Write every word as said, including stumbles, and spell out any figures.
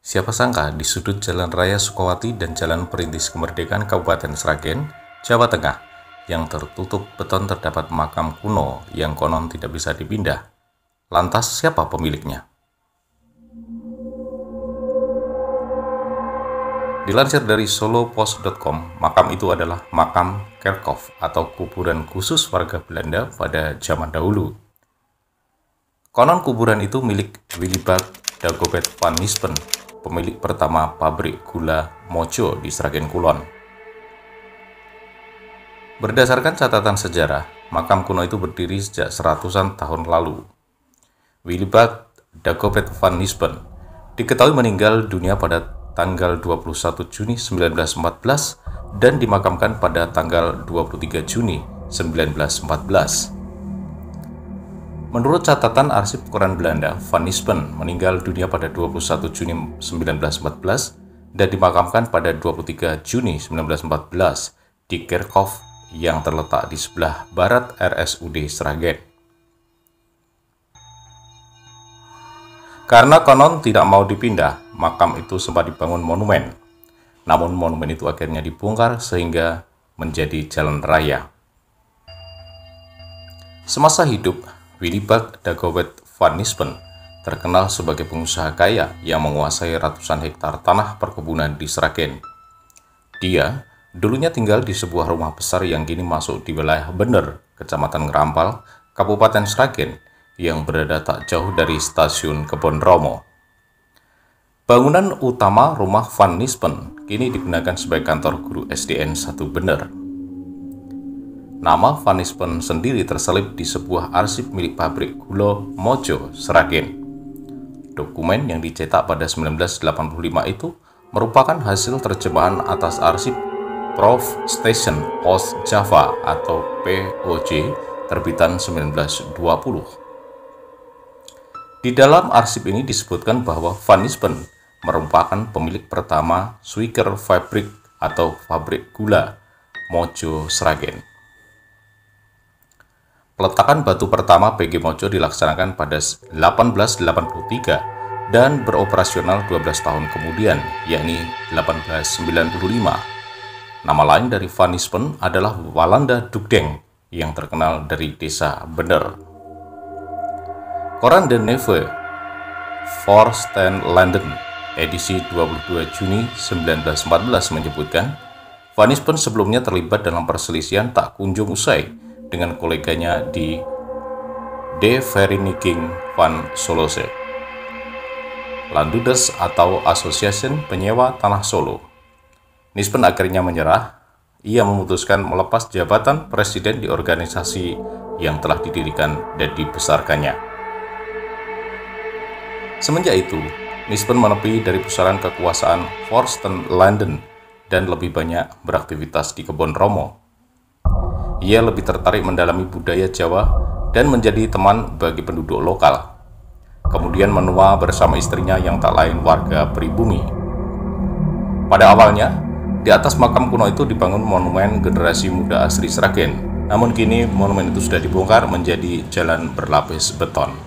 Siapa sangka di sudut Jalan Raya Sukawati dan Jalan Perintis Kemerdekaan Kabupaten Sragen, Jawa Tengah, yang tertutup beton terdapat makam kuno yang konon tidak bisa dipindah. Lantas siapa pemiliknya? Dilansir dari solopost dot com, makam itu adalah makam Kerkhof atau kuburan khusus warga Belanda pada zaman dahulu. Konon kuburan itu milik Willibald Dagobert van Nispen, pemilik pertama pabrik gula Mojo di Sragen Kulon. Berdasarkan catatan sejarah, makam kuno itu berdiri sejak seratusan tahun lalu. Willibald Dagobert van Nispen diketahui meninggal dunia pada tanggal dua puluh satu Juni seribu sembilan ratus empat belas dan dimakamkan pada tanggal dua puluh tiga Juni seribu sembilan ratus empat belas. Menurut catatan arsip koran Belanda, Van Nispen meninggal dunia pada dua puluh satu Juni seribu sembilan ratus empat belas dan dimakamkan pada dua puluh tiga Juni seribu sembilan ratus empat belas di Kerkhof yang terletak di sebelah barat R S U D Sragen. Karena konon tidak mau dipindah, makam itu sempat dibangun monumen. Namun monumen itu akhirnya dibongkar sehingga menjadi jalan raya. Semasa hidup, Willibald Dagobert van Nispen terkenal sebagai pengusaha kaya yang menguasai ratusan hektar tanah perkebunan di Sragen. Dia dulunya tinggal di sebuah rumah besar yang kini masuk di wilayah Bener, Kecamatan Ngerampal, Kabupaten Sragen, yang berada tak jauh dari stasiun Kebon Romo. Bangunan utama rumah Van Nispen kini digunakan sebagai kantor guru S D N satu Bener. Nama Van Nispen sendiri terselip di sebuah arsip milik pabrik gula Mojo, Sragen. Dokumen yang dicetak pada seribu sembilan ratus delapan puluh lima itu merupakan hasil terjemahan atas arsip Prof Station Oost Java atau P O J terbitan seribu sembilan ratus dua puluh. Di dalam arsip ini disebutkan bahwa Van Nispen merupakan pemilik pertama Suiker Fabrik atau pabrik gula Mojo Sragen. Peletakan batu pertama P G Mojo dilaksanakan pada delapan belas delapan puluh tiga dan beroperasional dua belas tahun kemudian, yakni delapan belas sembilan puluh lima. Nama lain dari Van Nispen adalah Walanda Dugdeng yang terkenal dari desa Bener. Koran De Nieuwe Voorsteden edisi dua puluh dua Juni seribu sembilan ratus empat belas menyebutkan, Van Nispen sebelumnya terlibat dalam perselisihan tak kunjung usai dengan koleganya di De Vereniging van Solose, Landuders atau Association Penyewa Tanah Solo. Nispen akhirnya menyerah. Ia memutuskan melepas jabatan presiden di organisasi yang telah didirikan dan dibesarkannya. Semenjak itu, Nispen menepi dari pusaran kekuasaan Voorsteden dan lebih banyak beraktivitas di Kebon Romo. Ia lebih tertarik mendalami budaya Jawa dan menjadi teman bagi penduduk lokal. Kemudian menua bersama istrinya yang tak lain warga pribumi. Pada awalnya, di atas makam kuno itu dibangun monumen generasi muda asli Sragen. Namun kini monumen itu sudah dibongkar menjadi jalan berlapis beton.